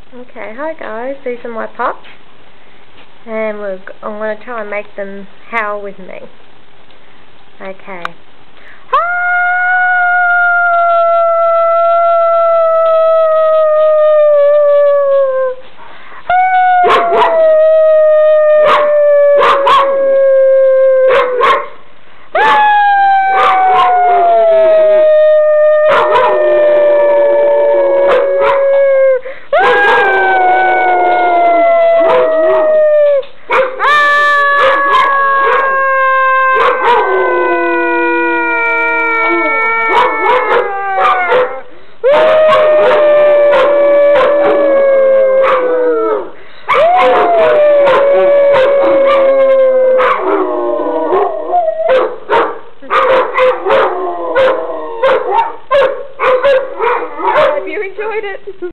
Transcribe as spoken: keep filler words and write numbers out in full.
Okay, hi guys, these are my pups, and we're, I'm going to try and make them howl with me. Okay.